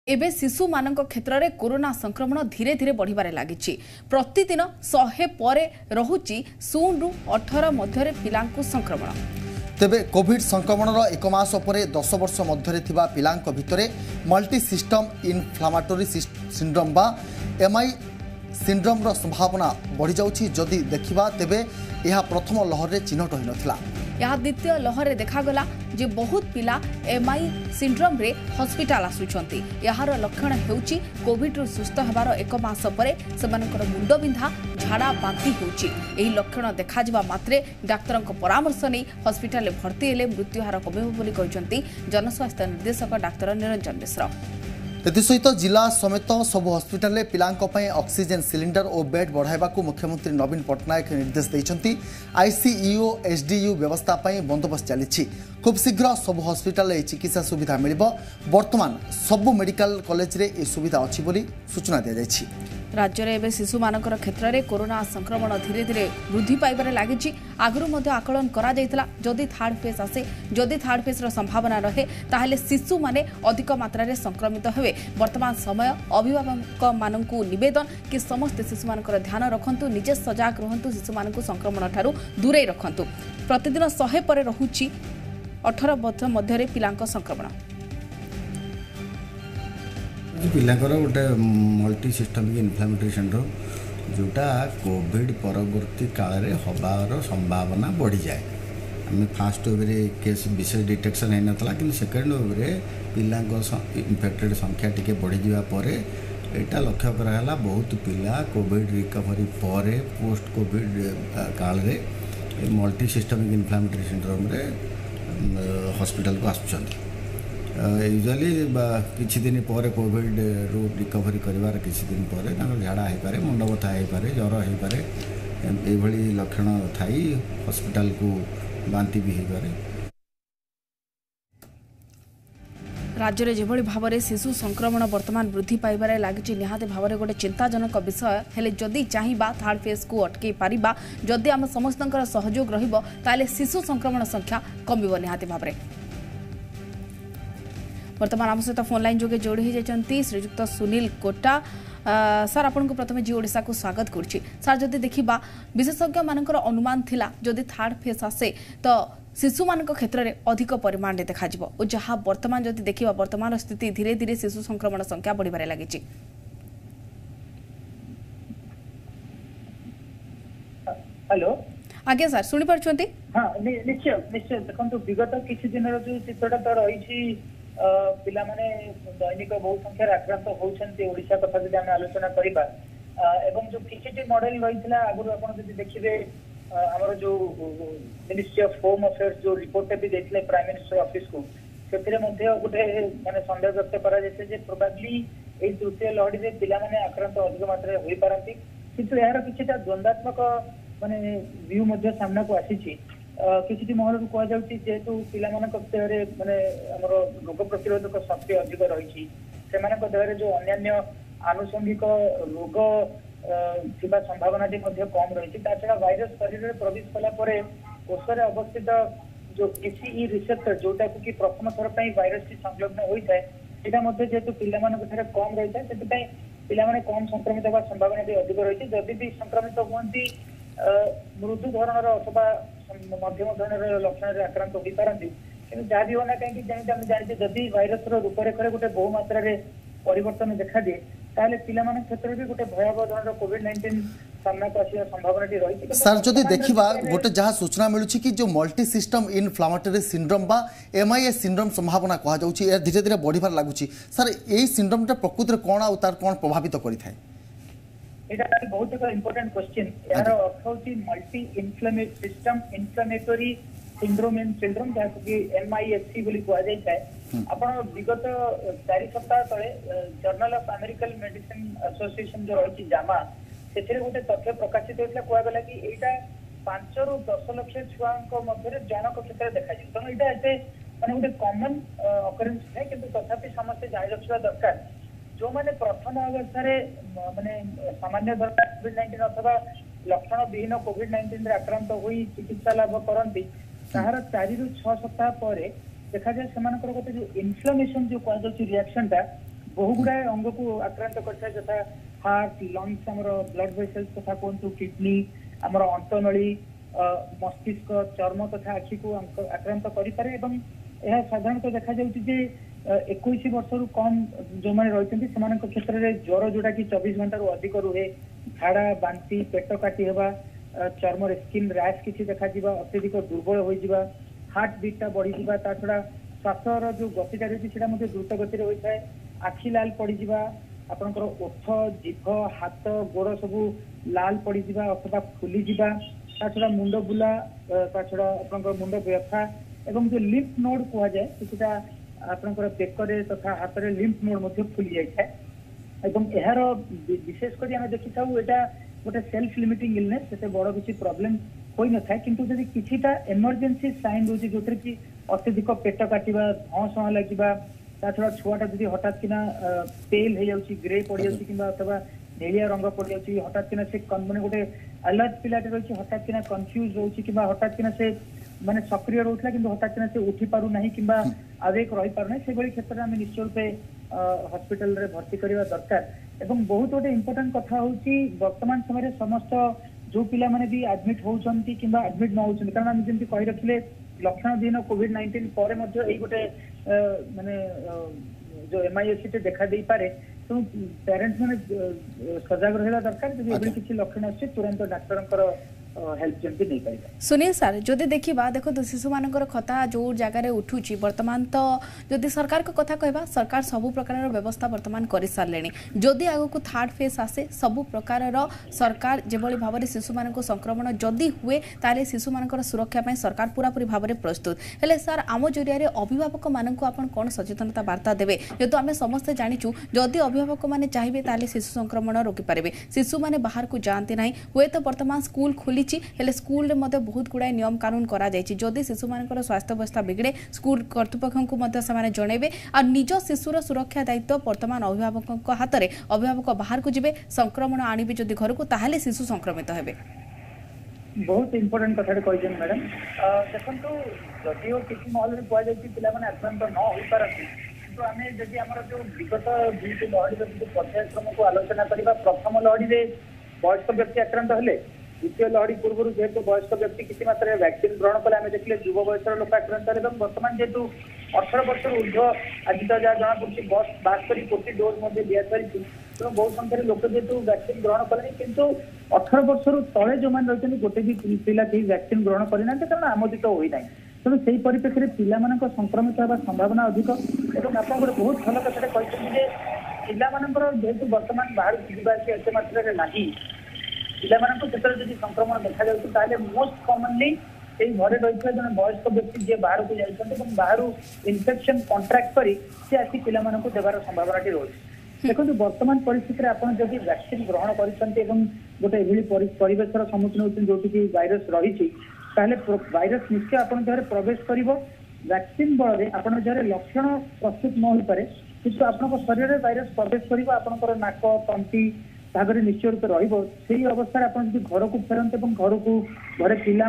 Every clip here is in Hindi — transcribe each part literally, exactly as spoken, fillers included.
एबे शिशु मानक क्षेत्र में कोरोना संक्रमण धीरे धीरे बढ़िबारे लागिछि। प्रतिदिन शहे परे रहुछि शून्य रु अठारह मध्य पिलांकु संक्रमण। तेबे कोविड संक्रमण एक मास परे दस वर्ष मध्य थिबा पिलांक भितरे मल्टी सिस्टम इनफ्लामेटरी सिंड्रोम बा एमआई सिंड्रोम रो संभावना बढ़ी जाउछि। जदि देखिबा तेबे यह प्रथम लहर रे चिन्हट होई नथिला। यह द्वितीय लहर रे देखा जे बहुत पिला एमआई सिंड्रोम रे हॉस्पिटल आसुछंती। यार लक्षण हेउची कोविड रु सुस्थ हेबार एक मास परे सेमानकर मुंड बिंधा झाड़ा बांती हेउची। एही लक्षण देखा जिबा मात्रे डाक्तरक परामर्श नै हॉस्पिटल रे भर्ती हेले मृत्यु हार कमिबो बोली कहिसंती जनस्वास्थ्य निर्देशक डाक्तर निरंजन मिश्र। एसहित जिला समेत सब हॉस्पिटल में पिलांक पई ऑक्सीजन सिलिंडर और बेड बढ़ाइबाकू मुख्यमंत्री नवीन पट्टनायक निर्देश देइछंती। आईसीयू एसडीयू व्यवस्था पई बंदोबस्त चली। खूब शीघ्र सब हॉस्पिटल में चिकित्सा सुविधा मिलिबो। वर्तमान सब मेडिकल कॉलेज रे ए सुविधा अछि बोली सूचना दिया जायछि। राज्य में एवं शिशु मानकर क्षेत्र में कोरोना संक्रमण धीरे धीरे वृद्धि पाइबार लगी। आगु आकलन करा जायतिला जदि थर्ड फेज आसे जदि थर्ड फेज संभावना रहे ताहले शिशु माने अधिक मात्रा रे संक्रमित हेबे। वर्तमान समय अभिभावक मानकु निवेदन कि समस्त शिशु मानकर ध्यान रखंतु, निजे सजाग रहंतु, शिशु मानकु संक्रमण ठारू दूरे रखंतु। प्रतिदिन शहे परे रहुछि अठारह वर्ष मध्य पिलांक संक्रमण। पिलांकर गोटे मल्टी सिस्टमिक इनफ्लामेटरी सिंड्रोम जोटा कोविड परवर्ती काल में हबार संभावना बढ़ी जाए। आम फास्ट वेव केस विशेष डिटेक्शन होना कि सेकेंड वेव पिलांक इनफेक्टेड संख्या टी बढ़ी जावापर यहाँ लक्ष्य कराला बहुत पिला कोविड रिकवरी पर पोस्ट कोविड काल में multisystemic inflammatory syndrome hospital को आसुँच। यूजुअली किछि दिन पर कोविड रु रिकवरी करिवार किछि दिन पर झाड़ा हो पारे, मुंड बथा हो पारे, ज्वर हो पारे, ये लक्षण थाई हॉस्पिटल को बांति भी हो पारे। राज्य में जेभली भाव में शिशु संक्रमण वर्तमान वृद्धि पाइबार लगी निहाती भाव में गोटे चिंताजनक विषय हेले जदि चाहिबा थर्ड फेज को अटकई पारिबा, जदि आम समस्त सहयोग रहिबो ताले शिशु संक्रमण संख्या कमिबो निहाती भाव में। वर्तमान आम सहित फोन लाइन जोगे जोड़ी जाती श्रीजुक्त सुनील कोटा। सार आपन को प्रथम जी ओडिशा को स्वागत करुच्ची। सार जदि देखिबा विशेषज्ञ मानकर अनुमान थिला जदि थर्ड फेज आसे तो शिशु मान क्षेत्र में अधिक परिमाण में देखा जिवो और जहाँ वर्तमान जदि देखिबा वर्तमान स्थिति धीरे धीरे शिशु संक्रमण संख्या बढ़िबारे लागिछि। हेलो आगे सर सुनी पारछंती? हां निश्चय निश्चय देखंतु विगत किछि दिन जो चित्रटा तो रही पिला माने दैनिक बहु संख्यार आक्रांत होउछन्ती ओडिशा कथा जदि आम आलोचना करिबा एवं जो किछि मॉडल रहितला आगु आपण जदि देखिबे हमर जो मिनिस्ट्री ऑफ होम अफेयर्स जो रिपोर्ट भी देथिले प्राइम मिनिस्टर ऑफिस को सेथिरे मध्ये गोटे माने संदेह व्यक्त करा जेते जे प्रोबेबली ए तृतीय लहरी रे पिला माने आक्रांत अधिक मात्रा होई पारंती, किंतु यार किछिटा द्वंद्वात्मक माने व्यू मध्ये सामना को आसीछि। किसी महल कह जाऊँगी जेहेतु पिला देहरे माने आमर रोग प्रतिरोधक शक्ति अधिक रही देहरे जो अन्य आनुषंगिक रोग थिबा संभावना कम रही छड़ा भाइरस शरीर में प्रवेश कलापर कोषे अवस्थित जो एसीई रिसेप्टर जोटा कि प्रथम थर पर भाइरस टी संलग्न होता है यहाँ जेहेतु पिला कम रही है से पिला कम संक्रमित होगा संभावना भी अधिक रही। जदि भी संक्रमित हुई मृदु धरणर अथवा मध्यम धरणर लक्षण आक्रांत हो पारती कि जहाँ भी होना कहीं जमी जाने जदि भाइरस रूपरेखा गोटे बहु मात्रा परिवर्तन देखा दिए ताले पिला क्षेत्र में गोटे भयावह धरण कोविड नाइंटीन सामना को आसार संभावना रही। सर जदि देखा गोटे जहाँ सूचना मिलूँ कि जो मल्टी सिस्टम इनफ्लामेटरी सिंड्रोम बा एमआईए सिंड्रोम संभावना कहुच्छी धीरे धीरे बढ़िबार लगुच। सर यही सिंड्रोमटा प्रकृति में कौन आर कौन प्रभावित करें? ये बहुत एक इम्पोर्टेंट क्वेश्चन। यार अर्थ हूँ multi inflammate system inflammatory syndrome in children जहाँ कि एमआईएससी बोली कह जाए। आपण विगत चार सप्ताह तले journal of American medicine association जो रही जामा से गोटे तथ्य प्रकाशित होता कहगला कि यहाँ पांच रु दस लक्ष छुआ मध्य जनक क्षेत्र में देखा तेणु यहाँ एत मैंने गोटे कमन अकरेन्स है कि तथापि समस्ते जानी रखा दरकार जो मैंने प्रथम अवस्था माने सामान्य कोविड नाइंटीन अथवा लक्षण विहीन कोविड नाइंटीन आक्रांत हुई चिकित्सा लाभ करती तार चारि रु छह सप्ताह पर देखा जाए से गोटे जो इनफ्लामेशन जो कह रिएक्शन टा बहु गुड़ाए अंग को आक्रांत करता है जथा हार्ट लंग्स आमर ब्लड वेसल्स तथा कहतु किडनी आमर अंतनली मस्तिष्क चर्म तथा आखि को आक्रांत करें यह साधारणतः देखा जाउछि इक्कीस वर्ष रु कम जो मैंने रही क्षेत्र में ज्वर जोटा कि चौबीस घंटा रु अधिक रुहे झाड़ा बांती पेट काटी हेबा चर्म स्किन रैश किसी देखा अत्यधिक दुर्बल हो हार्ट बीटा बढ़ी ता छड़ा श्वासर जो गतिटा रही है द्रुत गति होता है आखि लाल पड़ आपंकर ओठ जीभ हाथ गोड़ सब लाल पड़ अथवा फुली ता छड़ा मुंड बुला ता छड़ा आपंकर मुंड व्यथा एवं जो लिम्फ नोड कह जाए किसी आपंकर बेकरे तथा हाथ में लिम्फ नोड फुली जाए यार विशेषकर आम देखी था यहाँ गोटे सेल्फ लिमिटिंग इलनेस से बड़ किसी प्रोब्लेम हो न था किंतु जब किसीटा इमरजेंसी साइन रोचे जो कि अत्यधिक पेट काटा धं सह लगे छड़ा छुआटा जी हठात किना पेल हो जाऊँगी ग्रे पड़ जाऊँगी कि अथवा नेलिया रंग पड़ जाऊँगी हठात किना से मैंने गोटे अलर्ट पिलाटे रही हठात किना कन्फ्यूज रोचे कि हठात किना से माने सक्रिय रोला कि हठात किना से उठी पारू ना कि आवेग रही पार ना से क्षेत्र में आम निश्चय रूपे हॉस्पिटल रे भर्ती करवा दरकार एवं बहुत गोटे इम्पोर्टेंट कथा होची वर्तमान समय समस्त जो पिला माने भी एडमिट होउचंती किंबा एडमिट न होउचंती कारण हम जेंति कहि रखले लक्षण दिन कोविड नाइंटीन पर मध्य एई गोटे माने जो एमआईएसटी देखा दे पारे तो पेरेंट्स माने सजग रहला दरकार जदि एबे किछि लक्षण आछे तुरंत डाक्टरंकर हेल्प जेंति नै पाइबा सुनील सर जदि देखिबा देखो तो शिशु मानकर कथा जो जगह उठुची वर्तमान तो जदि सरकार को कथा कहबा सरकार सबु प्रकार व्यवस्था वर्तमान कर सारे जदि आगो को थर्ड फेज आसे सबु प्रकार सरकार जेभली भाव में शिशु मान संक्रमण जदि हुए ताले शिशु मानकर सुरक्षा पाई सरकार पूरा पूरी भाव में प्रस्तुत हेले सर आम जरिया अभिभावक मान आपण कौन सचेतनता वार्ता देवे जेहेतु आम समस्ते जाचु जदि अभिभावक मैंने चाहिए ताले शिशु संक्रमण रोकी पारे शिशु मैंने बाहर को जाती ना हुए तो वर्तमान स्कूल खोली हेले स्कूल रे मध्य बहुत गुड़ाए नियम कानून करा जायछि जदि शिशु मानकर स्वास्थ्य अवस्था बिगड़े स्कूल कर्तृपक्ष को मध्य से जनइबे और निज शिशुर सुरक्षा दायित्व वर्तमान अभिभावक हाथ में अभिभावक बाहर को जिबे संक्रमण आणिबे जदि घर को ताहले शिशु संक्रमित हेबे बहुत इंपोर्टेंट कथा कहछन मैडम देखंतु जदिओ किछि महल रे कह जायछि पिला माने आक्रांत न होई पारथि तो आमे जदि हमर जो विगत दुईटी लहरी रे पर्यायक्रम को आलोचना करबा प्रथम लहरी रे वयस्क व्यक्ति आक्रांत हेले द्वितीय लहरी पूर्व जेहेतु वयस्क व्यक्ति किसी मात्रा वैक्सीन ग्रहण कले आम देखिए युव बयसर लोक आक्रांत एवं बर्तमान जेहेतु अठारह वर्ष ऊर्ध्व आज तो जहाँ जना पड़ी बस बास्तरी कोटी डोज दि सारी तेणु बहुत संख्यार लोक जेहेतु वैक्सीन ग्रहण कले किंतु अठारह वर्ष तले जो मैंने रही गोटे भी पिला कहीं वैक्सीन ग्रहण करना कारण आमोदित होना तेणु से परिप्रेक्षी पिला संक्रमित होगा संभावना अधिक और आप गोटे बहुत भल कथा कहते पिला जेहेतु बर्तमान बाहर जावासी एत मात्रा नहीं पिला क्षेत्र में जब संक्रमण देखा जाए मोस्ट कॉमनली घरे रही जन वयस्क व्यक्ति जी बाहर को जाते बाहर इनफेक्शन कंट्राक्ट कर आसी पिला देवार संभावना रही देखो वर्तमान परिस्थिति आप जब वैक्सीन ग्रहण कर गोटे परिवेश सम्मुखीन होती जो भाइरस रही भाइरस निश्चय आप देह प्रवेश कर वैक्सीन बल आप देह लक्षण प्रस्तुत न हो पारे किंतु आप शरीर में भाइरस प्रवेश कर आपंकर नाक तंटी ताकरे निश्चय रूप रही अवस्था आप घर को फेरते घर को घरे पिला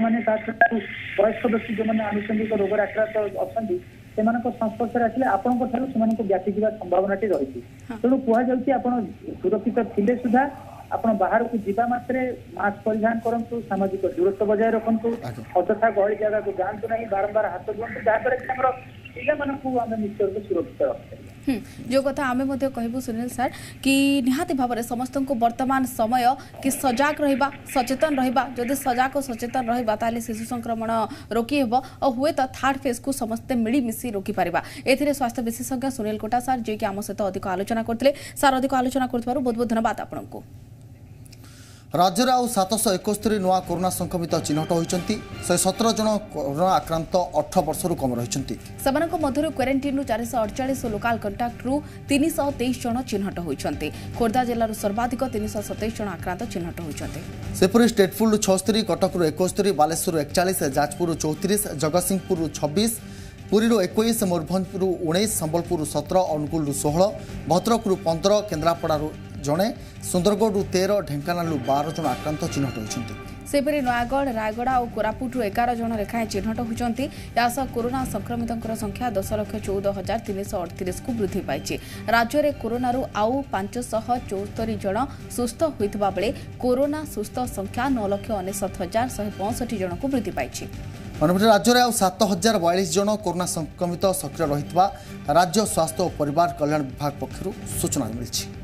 वयस्क व्यक्ति जो मैंने आनुषंगिक रोग आक्रांत अच्छा से संस्पर्श आसे आपण व्यापी जा संभावना रही तेणु कहुच्छी आप सुरक्षित थे सुधा आप बाहर को जीवा मात्रे मास्क परिधान करूँ सामाजिक दूरत्व बजाय रखु अतथा गहली जगह को जातु ना बारंबार हाथ धुंतु जहाँद्वारा कि पिला निश्चय रूप सुरक्षित रखिपार जो कथा आमे मध्य कहबू सुनील सर कि निहाती भाव में समस्त को वर्तमान समय कि सजाग रहिबा सचेतन रहिबा जदि सजाग और सचेतन रहिबा ताले शिशु संक्रमण रोकी हेबो और हुए तो थर्ड फेज को समस्ते मिलीमिशी रोकी पारिबा एथिरे स्वास्थ्य विशेषज्ञ सुनील कोटा सर जे कि आम सहित अधिक आलोचना करथिले सर अधिक आलोचना करथिबारु बहुत बहुत धन्यवाद आपनको राज्य में आउ सातश एकस्तरी नुआ कोरोना संक्रमित चिन्हट होती शहे सतर जन कोरोना आक्रांत अठारह वर्ष कम रही मध्य क्वारंटाइन चार सौ अड़चाश लोकाल कंटाक्ट रु तीन सौ तेईस जन चिन्हट होती खोर्धा जिलूर सर्वाधिक तीन सौ सतैश जन आक्रांत चिन्हट होती सेपरी स्टेटफुल छस्तरी कटक एकस्तरी बालेश्वर एकचाश जाजपुर चौतीस जगतसिंहपुर छब्बीस पुरी इक्कीस मयूरभंजपुर उन्नीस संबलपुर सतर अनुगुल षोह भद्रक पंद्रह केन्द्रापड़ा जड़े सुंदरगढ़ तेरह ढेंकानाल बारह जन आक्रांत चिन्हट होती सेपरि नयागढ़ रायगड़ा और कोरापुट एगार जन लेखाएं चिन्हट होती यासह कोरोना संक्रमितों संख्या दस लक्ष चौदह हजार तीन शह अड़तीस को वृद्धि पाई। राज्य में कोरोना आउ पांचशह चौस्तरी जन सुस्थ होता बेले कोरोना सुस्थ संख्या नौ लक्ष अनेशत हजार शहे पैंसठ जन को वृद्धि पाई। अन्यपटे राज्य में आउ सात हजार बयालीस जन कोरोना संक्रमित सक्रिय रही राज्य स्वास्थ्य और परिवार कल्याण विभाग पक्षर सूचना मिली।